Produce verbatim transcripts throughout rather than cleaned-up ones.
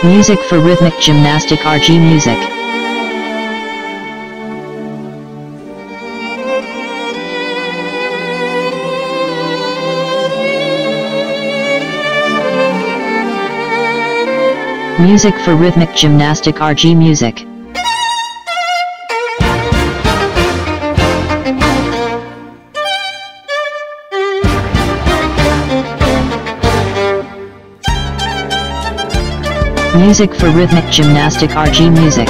Music for rhythmic gymnastic R G music. Music for rhythmic gymnastic R G music. Music for rhythmic gymnastic R G music.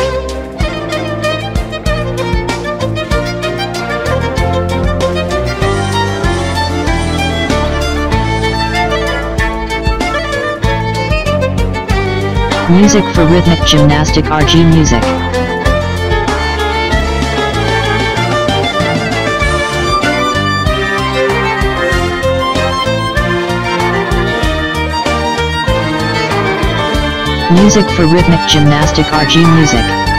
Music for rhythmic gymnastic R G music. Music for rhythmic gymnastic R G music.